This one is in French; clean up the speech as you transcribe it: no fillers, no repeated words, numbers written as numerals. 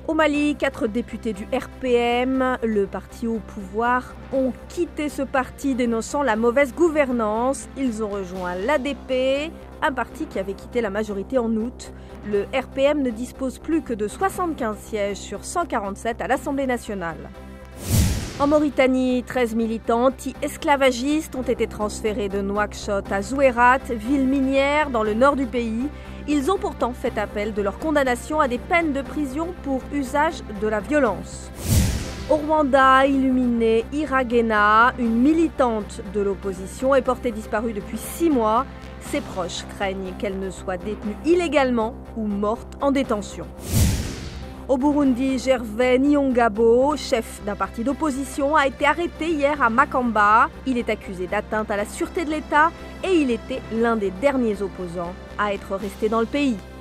Au Mali, 4 députés du RPM, le parti au pouvoir, ont quitté ce parti dénonçant la mauvaise gouvernance. Ils ont rejoint l'ADP, un parti qui avait quitté la majorité en août. Le RPM ne dispose plus que de 75 sièges sur 147 à l'Assemblée nationale. En Mauritanie, 13 militants anti-esclavagistes ont été transférés de Nouakchott à Zouérat, ville minière dans le nord du pays. Ils ont pourtant fait appel de leur condamnation à des peines de prison pour usage de la violence. Au Rwanda, Illuminée Iragena, une militante de l'opposition, est portée disparue depuis 6 mois. Ses proches craignent qu'elle ne soit détenue illégalement ou morte en détention. Au Burundi, Gervais Niyongabo, chef d'un parti d'opposition, a été arrêté hier à Makamba. Il est accusé d'atteinte à la sûreté de l'État et il était l'un des derniers opposants à être resté dans le pays.